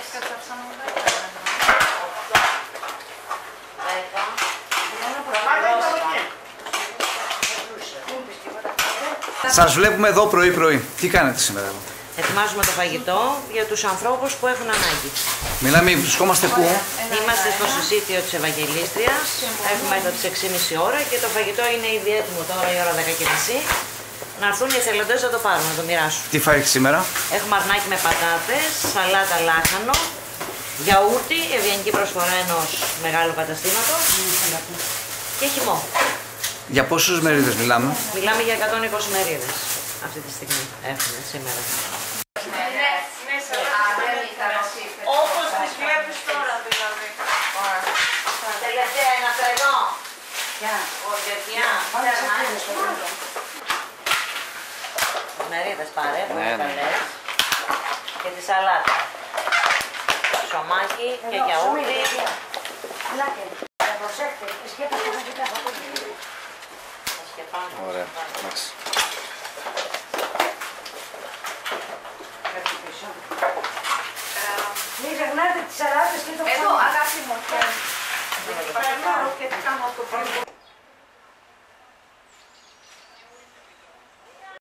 Σας βλέπουμε εδώ πρωί-πρωί. Τι κάνετε σήμερα εδώ? Ετοιμάζουμε το φαγητό για τους ανθρώπους που έχουν ανάγκη. Μιλάμε, βρισκόμαστε πού? Είμαστε στο συσίτιο της Ευαγγελίστριας. Έχουμε μέχρι τις 6.30 ώρα και το φαγητό είναι ήδη έτοιμο τώρα η ώρα 10.30. Να έρθουν οι εθελοντές να το πάρουν, να το μοιράσουν. Τι φάει σήμερα? Έχουμε αρνάκι με πατάτες, σαλάτα λάχανο, γιαούρτι, ευγενική προσφορά ενός μεγάλου καταστήματος και χυμό. Για πόσους μερίδες μιλάμε? Μιλάμε για 120 μερίδες αυτή τη στιγμή έχουμε σήμερα. Όπως τις βλέπεις τώρα δηλαδή. Τελευταία είναι αυτό εδώ. Μερίδες πάρε, που είναι καλές. Και τη σαλάτα. Ψωμάκι και γιαούρτι. Ωραία, εντάξει. Μην ξεχνάτε τις σαλάτες και το εδώ, αγάπη μου, και τι κάνω το πρώτο.